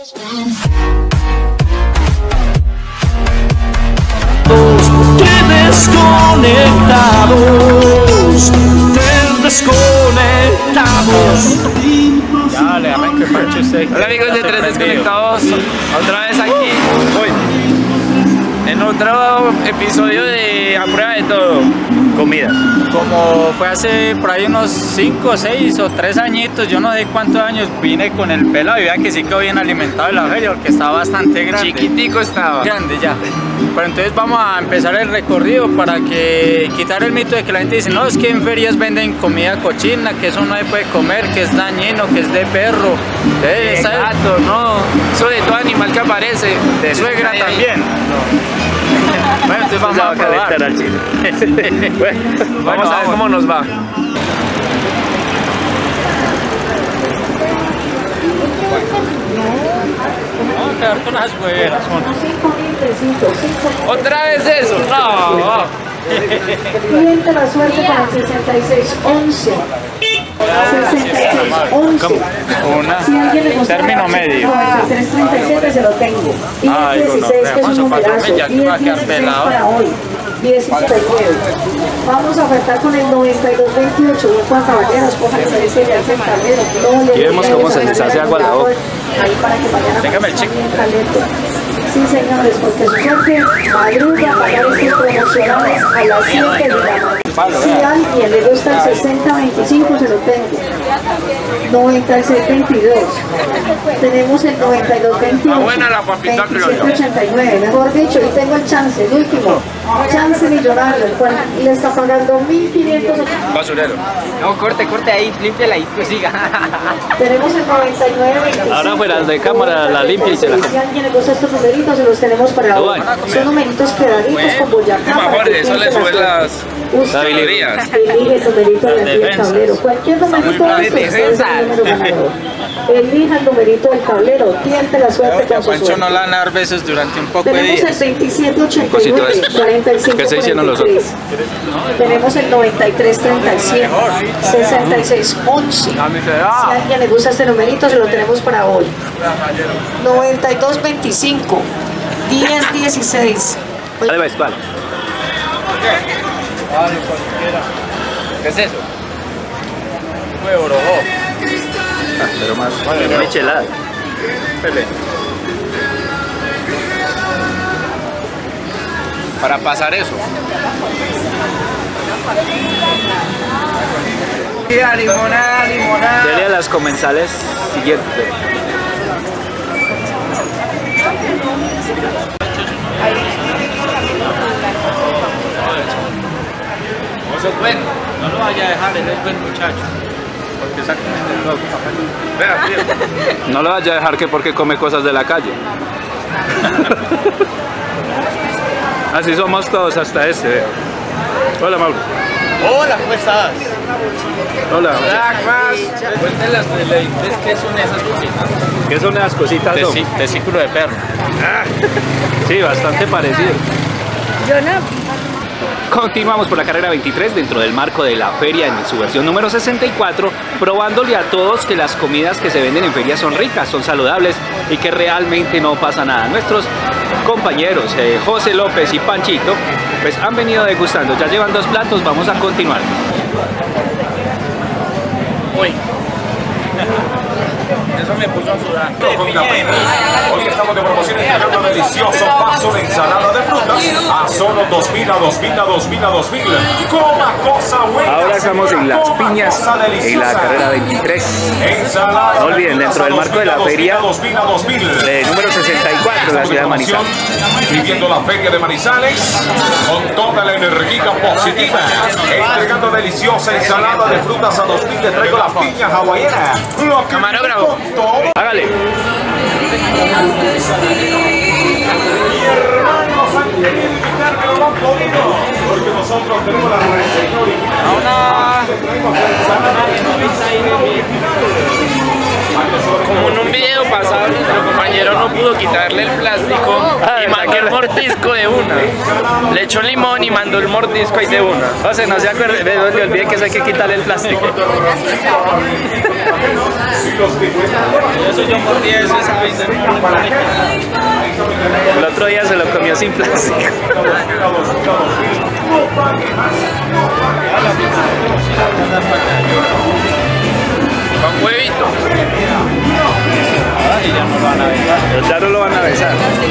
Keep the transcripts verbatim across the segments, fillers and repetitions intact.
Desconectados, desconectados. Ya, le arranque Pancho usted. Hola amigos de Tres Desconectados, otra vez aquí hoy en otro episodio de A Prueba de Todo. Comidas. Como fue hace por ahí unos cinco, seis o tres añitos, yo no sé cuántos años, vine con el pelado y vean que sí quedó bien alimentado en la feria porque estaba bastante grande. Chiquitico estaba. Grande ya. Pero entonces vamos a empezar el recorrido para que quitar el mito de que la gente dice, no, es que en ferias venden comida cochina, que eso no se puede comer, que es dañino, que es de perro, de gato, no, eso de todo animal que aparece, de suegra también. No. Bueno, entonces vamos a, a calentar al chile. Bueno, vamos, bueno, a ver cómo nos va. Vamos a quedar con las hueveras. ¿Otra vez eso? No. Cliente la suerte para el sesenta y seis once. sesenta y seis once. Una. Si alguien le gusta término medio. noventa y tres treinta y siete se lo tengo. Y ay, el dieciséis que es un numerazo. Y el dieciséis para hoy. diecisiete nueve. Vamos a ofertar con el noventa y dos veintiocho. Bien, Juan Caballeros, cojan el precio ya el tablero. Y vemos cómo se les hace agua a la boca. Ahí para que mañana téngame el cheque. Sí, señores, porque su suerte madruga a pagar estos promocionales a las siete de la mañana. Si a alguien le gusta el sesenta veinticinco, se lo tengo. noventa y seis veintidós. Tenemos el noventa y dos veintiocho. Buena la papita veintisiete ochenta y nueve. Mejor dicho, y tengo el chance, el último. Chance millonario, el cual le está pagando mil quinientos. Basurero. No, corte, corte ahí, límpiala y pues siga. Tenemos el noventa y nueve veinticinco. Ahora fuera de cámara la limpia y se la Si a alguien le gusta estos numeritos, se los tenemos para hoy. Son numeritos quedaditos con Boyacá. Mejor, eso le sube las habilidades. Elige el numerito del tablero. Cualquier numerito de estos es el número ganador. Elija el numerito del tablero. Tiente la suerte con su Pancho suerte. no la van a dar besos durante un poco de Tenemos días. el veintisiete ochenta y nueve, cuarenta y cinco ¿Qué se hicieron los cuarenta y tres. Tenemos el noventa y tres treinta y siete, sesenta y seis once. Si a alguien le gusta este numerito, se lo tenemos para hoy. noventa y dos veinticinco, diez dieciséis. Dale, va, espalda. ¿Qué es eso? Huevo, rojo. Ah, pero más, vale, michelada. Pepe. Para pasar eso. Limonada, limonada. Dele a las comensales siguientes. Eso es bueno. No lo vaya a dejar, él es buen muchacho. Porque exactamente el loco. Vea, bien. No lo vaya a dejar que porque come cosas de la calle. Así somos todos hasta este. Hola, Mauro. Hola, ¿cómo estás? Hola. Hola, más. Cuéntelas de leyes, ¿qué son esas cositas? ¿Qué son esas cositas? De, Dom? ci de ciclo de perro. Ah, sí, bastante parecido. Yo no. Continuamos por la carrera veintitrés dentro del marco de la feria en su versión número sesenta y cuatro, probándole a todos que las comidas que se venden en feria son ricas, son saludables y que realmente no pasa nada. Nuestros compañeros eh, José López y Panchito pues han venido degustando, ya llevan dos platos, vamos a continuar. Uy. Eso me puso a sudar. Hoy estamos de promoción entregando delicioso vaso de ensalada de frutas a solo dos mil, a dos mil, a dos mil, a dos mil. Coma cosa buena. Ahora estamos en las piñas, en la carrera veintitrés. No olviden, dentro del marco de la feria eh, número sesenta y cuatro de la ciudad de Manizales. Viviendo la feria de Manizales con toda la energía positiva. Entregando deliciosa ensalada de frutas a dos mil. Le traigo la piña hawaiana. Camarógrafo. Hágale. Mi hermano Santiago invitar que lo han podido, porque nosotros tenemos la receta original. Como en un video pasado, nuestro compañero no pudo quitarle el plástico Ah, y más que el mordisco de una. Le echó limón y mandó el mordisco ahí de una. O sea, no se acuerde, le olvidé que eso hay que quitarle el plástico. Eso yo mordí eso esa vez. El otro día se lo comió sin plástico. Con huevito. Y ya no lo van a besar. Ya no lo van a besar.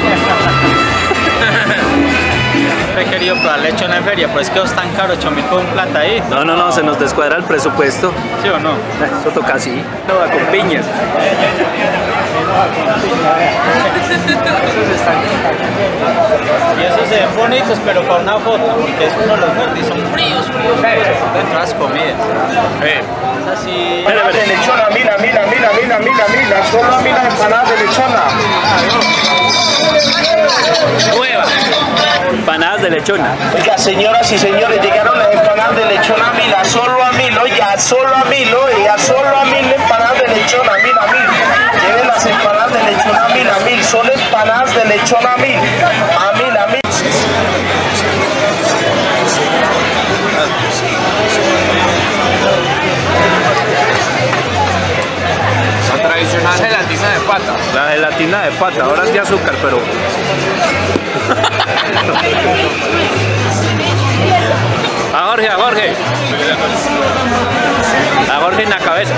He querido probar lechona en feria, pero es que es tan caro, ocho mil por un plato ahí. No, no, no, se nos descuadra el presupuesto. ¿Sí o no? Eso toca así. No, con piñas. Y esos se ven bonitos, pero para una foto, porque es uno de los verdes y son fríos, fríos, fríos. Dentro de las comidas. Es así. Empanadas de lechona, mira, mira, mira, mira, mira, mira, solo mira empanadas de lechona. Nueva. Empanadas de lechona. Oiga, señoras y señores, llegaron las empanadas de lechona, mira, solo a mil, oiga, solo a mil, oiga, solo a mil empanadas de lechona, mira, mil. Lleven las empanadas de lechona, mira, mil, son empanadas de lechona, mil, a mil, a mil. La tradicional gelatina de pata. La gelatina de pata, ahora es de azúcar, pero... A Jorge, a Jorge. A Jorge en la cabeza.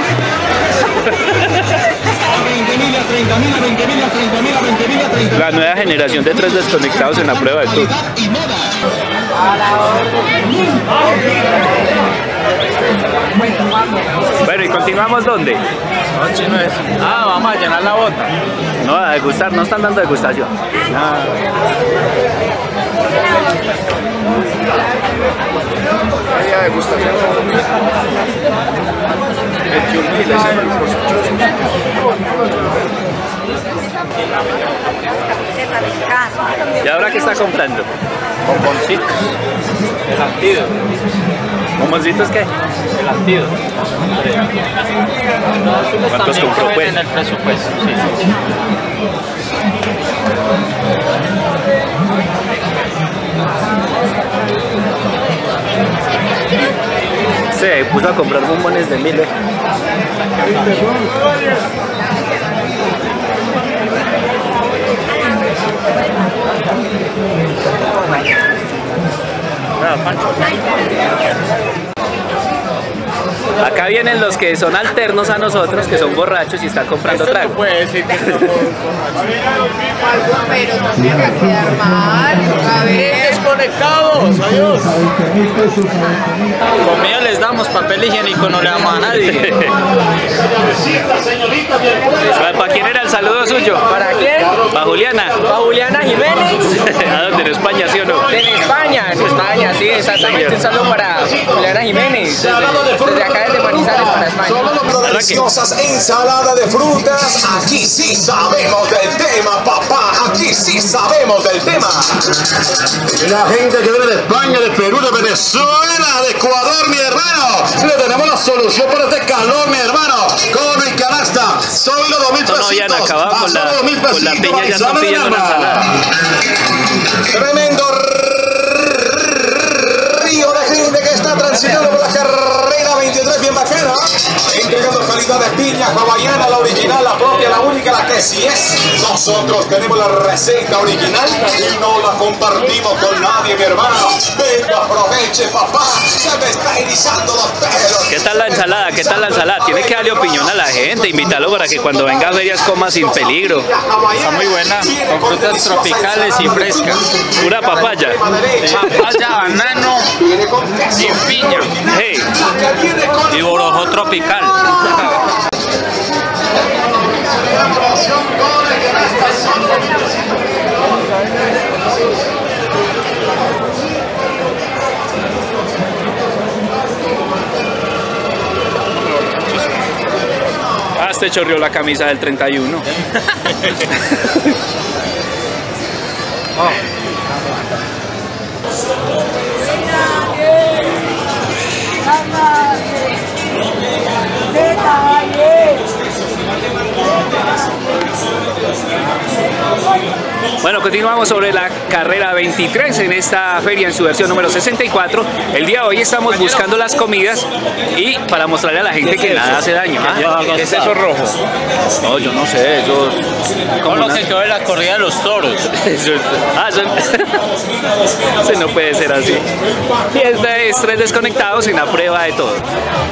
La nueva generación de tres desconectados en la prueba de tour. Bueno, ¿y continuamos dónde? Ah, vamos a llenar la bota. No, a degustar, no están dando degustación. Ah. ¿Y ahora qué está comprando? Bomboncitos. El antídoto. ¿Bomboncitos qué? El antídoto. ¿Cuántos compró, pues? En el presupuesto, sí. Se puso a comprar bombones de mil. ¿eh? Acá vienen los que son alternos a nosotros, que son borrachos y están comprando trago. Puede decir que somos pero no tiene que quedar mal. A ver, desconectados, adiós. Comida les damos, papel higiénico no le damos a nadie. ¿Para quién era el saludo suyo? ¿Para quién? ¿Para Juliana? Para Juliana Jiménez. ¿A dónde? ¿En España, sí o no? En España, en España, sí, exactamente. Un saludo para Juliana Jiménez. Desde, desde acá, desde Manizales, para España. Solo deliciosas ensalada de frutas. Aquí sí sabemos del tema, papá. Aquí sí sabemos del tema. La gente que viene de España, de Perú, de Venezuela, de Ecuador, mi hermano, le tenemos la solución para este calor, mi hermano. Con mi canasta, solo dos mil No, no habían pesitos. acabado con la, con la piña, ya están pidiendo una ensalada. Tremendo río de gente que está transitando por la carrera veintitrés, bien bacana. Entregando calidad de piña hawaiana, la original, la propia, la única, la que sí es. Nosotros tenemos la receta original y no la compartimos con nadie, mi hermano. Venga, aproveche, papá. Se me está erizando los pelos. ¿Qué tal la ensalada? ¿Qué tal la ensalada? Tiene que darle opinión a la gente, invitarlo para que cuando venga a ferias coma sin peligro. Está muy buena, con frutas tropicales y frescas. Pura papaya. Papaya, banano y piña. Hey. Y borojo tropical. Ah, este chorreó la camisa del treinta y uno. Bueno, continuamos sobre la carrera veintitrés en esta feria en su versión número sesenta y cuatro. El día de hoy estamos buscando las comidas y para mostrarle a la gente que nada hace daño. ¿Ah? ¿Qué es eso rojo? No, yo no sé, eso es como lo que quedó de la corrida de los toros. Eso es... Ah, eso... eso no puede ser así. Y este es Tres Desconectados en la prueba de todo.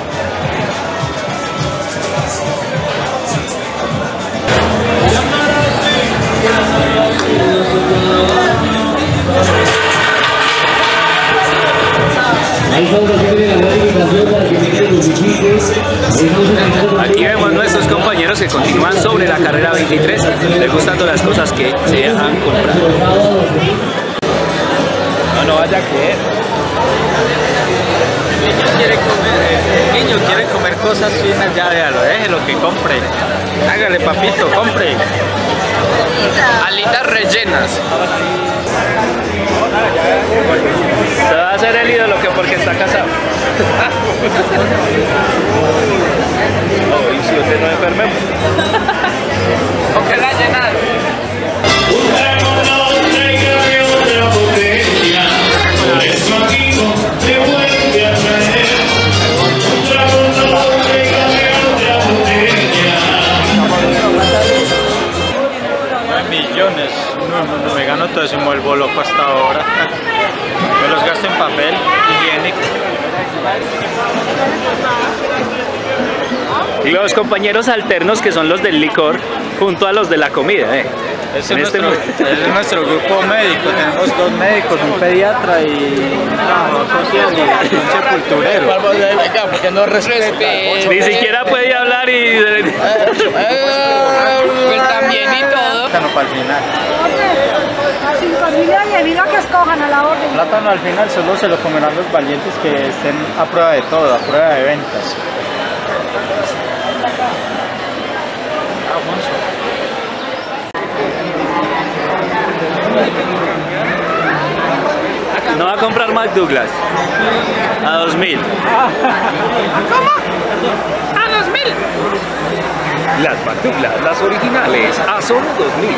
Aquí vemos nuestros compañeros que continúan sobre la carrera veintitrés, degustando las cosas que se han comprado. No, no vaya a creer. El niño quiere comer, el niño quiere comer cosas finas, ya véalo, déjelo que compre. Hágale, papito, compre. Alitas rellenas. Se va a hacer el ídolo que porque está casado. No, y si usted no es enfermemos. ¿Con qué la llenar? Millones, no, no me gano todo eso y me vuelvo loco hasta ahora. Me los gasto en papel higiénico. Y los compañeros alternos que son los del licor junto a los de la comida, ¿eh? Ese es, este nuestro, es nuestro grupo médico, tenemos dos médicos, un pediatra y un trabajador social y un sepulturero. Porque no respeta. Ni siquiera puede hablar y... Pues también y todo. Plátano para el final. Sin comida y bebida que escojan a la orden. Plátano al final solo se lo comerán los valientes que estén a prueba de todo, a prueba de ventas. No va a comprar McDouglas a dos mil. ¿Cómo? ¿A dos mil? Las McDouglas, las originales, a solo dos mil.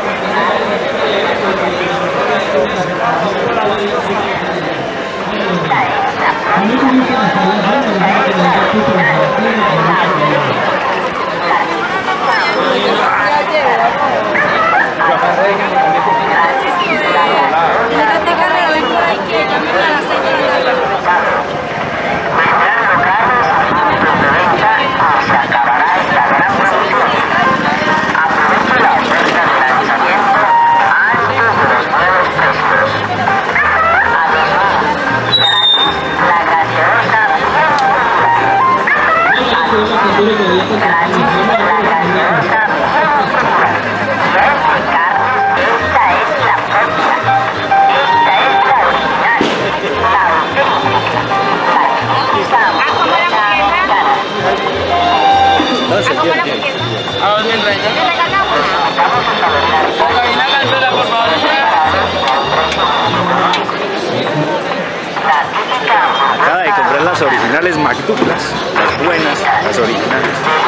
Acaba de comprar las originales McDouglas, las buenas, las originales.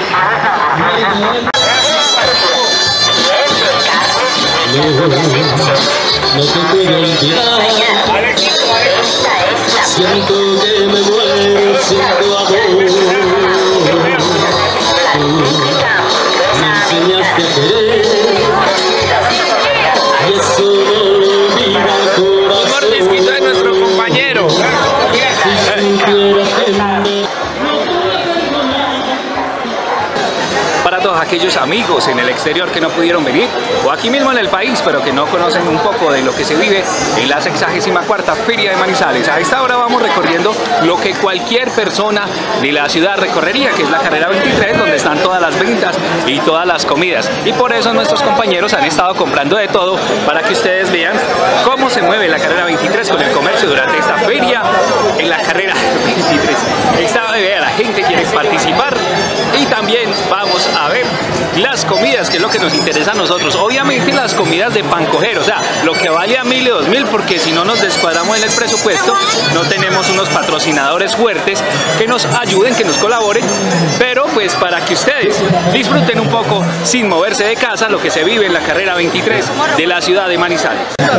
No te puedo olvidar. Siento que me muero, siento amor. Tú me enseñaste a querer y eso no lo olvida el corazón. Un mordisquito de nuestro compañero. Para todos aquellos amigos en el exterior que no pudieron venir, o aquí mismo en el país, pero que no conocen un poco de lo que se vive en la sexagésima cuarta Feria de Manizales. A esta hora vamos recorriendo lo que cualquier persona de la ciudad recorrería, que es la carrera veintitrés, donde están todas las ventas y todas las comidas. Y por eso nuestros compañeros han estado comprando de todo para que ustedes vean cómo se mueve la carrera veintitrés con el comercio durante esta feria en la carrera veintitrés. Esta, la gente quiere participar y también vamos a ver las comidas, que es lo que nos interesa a nosotros. Obviamente las comidas de pancojero, o sea, lo que vale a mil y dos mil, porque si no nos descuadramos en el presupuesto, no tenemos unos patrocinadores fuertes que nos ayuden, que nos colaboren, pero pues para que ustedes disfruten un poco sin moverse de casa lo que se vive en la carrera veintitrés de la ciudad de Manizales.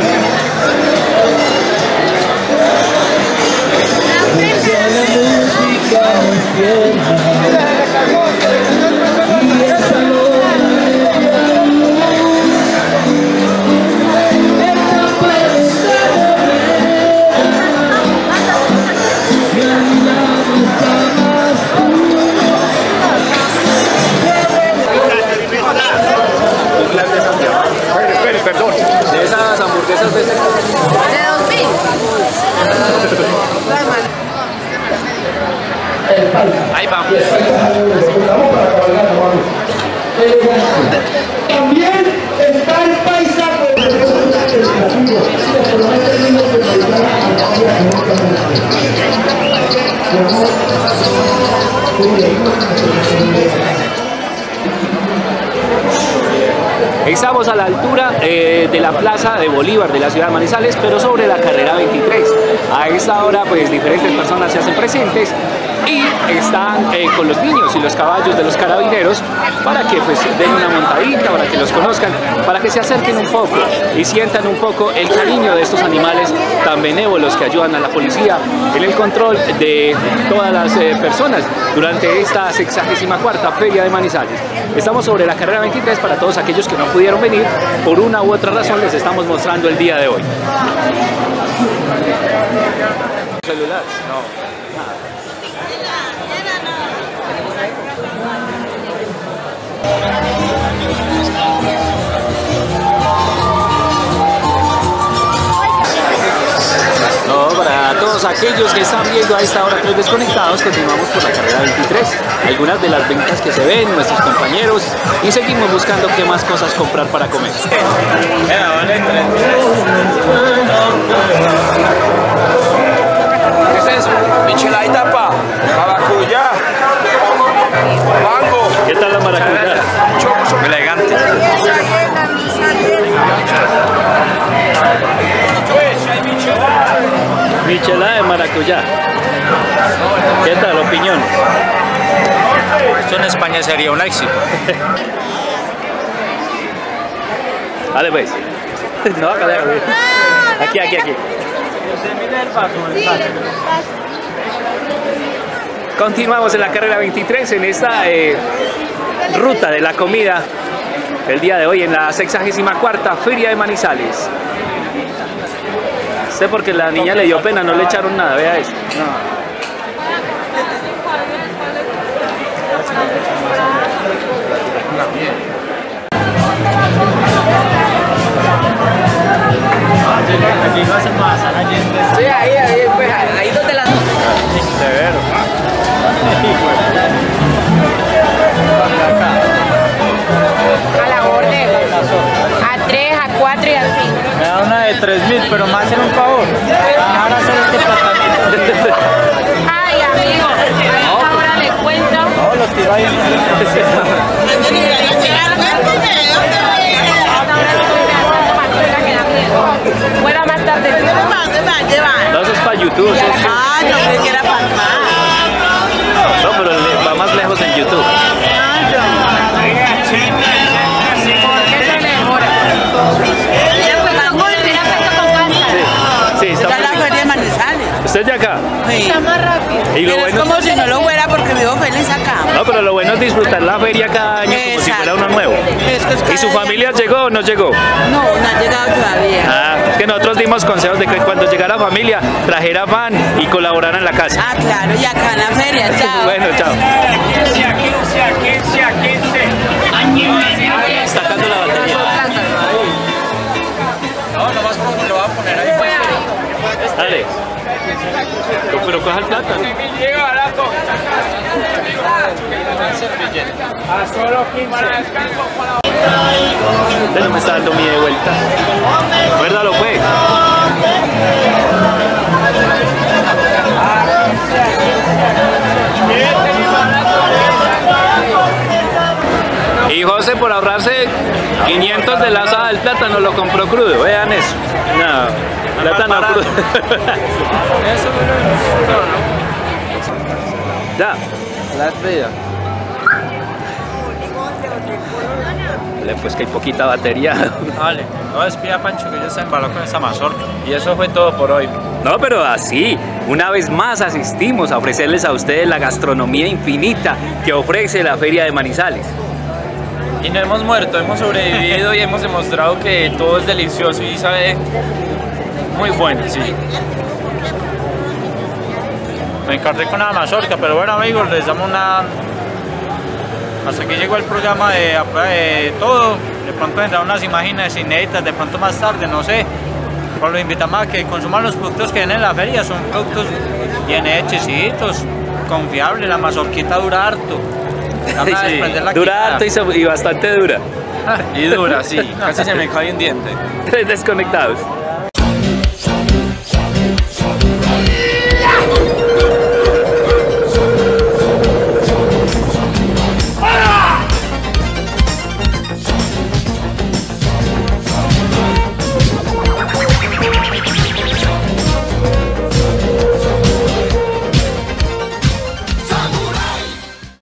Perdón, de esas hamburguesas de ese... ¿De dos mil? Ahí vamos. También está el paisaje. Estamos a la altura eh, de la Plaza de Bolívar de la ciudad de Manizales, pero sobre la carrera veintitrés. A esta hora pues diferentes personas se hacen presentes y están eh, con los niños y los caballos de los carabineros para que pues den una montadita, para que los conozcan, para que se acerquen un poco y sientan un poco el cariño de estos animales tan benévolos que ayudan a la policía en el control de todas las eh, personas durante esta sexagésima cuarta Feria de Manizales. Estamos sobre la carrera veintitrés para todos aquellos que no pudieron venir por una u otra razón, les estamos mostrando el día de hoy. ¿Celular? No. No, para todos aquellos que están viendo a esta hora Tres Desconectados, continuamos por la carrera veintitrés. Algunas de las ventas que se ven, nuestros compañeros, y seguimos buscando qué más cosas comprar para comer. ¿Qué es eso? Michelada pa, maracuyá, mango. ¿Qué tal la maracuyá? Elegante. Michelada de maracuyá. ¿Qué tal, opinión? Esto en España sería un éxito. Dale pues. No, acá, acá. Aquí, aquí, aquí. Continuamos en la carrera veintitrés en esta eh, ruta de la comida el día de hoy en la sexagésima cuarta Feria de Manizales. Sé porque la niña le dio pena, no le echaron nada, vea esto. No. Aquí no hacen más, allí. Sí, ahí, ahí, pues, ahí donde la... Severo. A la orden. A tres, a cuatro y así. Me da una de tres mil, pero me hacen un favor. Ahora hacer este tratamiento. Ay, amigo, a esta hora le cuento. No, los tiro ahí. Fuera más tarde. No, eso es para YouTube. Eso es... Ah, yo creí que era para acá. No, pero va más lejos en YouTube. ¿Por qué se mejora? Sí, está Está la feria de Manizales. ¿Usted es de acá? Sí. Está más rápido. Y lo Pero bueno... es como si no lo fuera porque vivo feliz acá. No, pero lo bueno es disfrutar la feria cada año como si fuera uno nuevo. Es que es cada ¿Y su día- familia llegó o no llegó? No, no ha llegado todavía. Ah, es que nosotros dimos consejos de que cuando llegara la familia trajera pan y colaborara en la casa. Ah, claro, y acá en la feria, chao. Bueno, chao. quince a quince a quince a quince. Sacando la batería. No, nomás lo voy a poner ahí. Dale. Pero coja el plátano. Llega barato. A solo quince. Usted no me está dando mi de vuelta. Muérdalo pues. Y José, por ahorrarse quinientos de la asada del plátano, lo compró crudo. Vean eso. No, plátano crudo. Eso, Ya. las vidas. Pues que hay poquita batería. Vale, no despida Pancho que yo se embaló con esa mazorca. Y eso fue todo por hoy. No, pero así, una vez más asistimos a ofrecerles a ustedes la gastronomía infinita que ofrece la Feria de Manizales. Y no hemos muerto, hemos sobrevivido y hemos demostrado que todo es delicioso y sabe muy bueno, sí. Me encargué con la mazorca, pero bueno amigos, les damos una... Hasta aquí llegó el programa de, de todo. De pronto vendrán unas imágenes inéditas, de pronto más tarde, no sé. Pero los invitamos a que consuman los productos que vienen en la feria. Son productos bien hechecitos, confiables. La mazorquita dura harto. Van a desprender la dura quijada. harto y, so- y bastante dura. Y dura, sí. Casi se me cae un diente. Tres desconectados.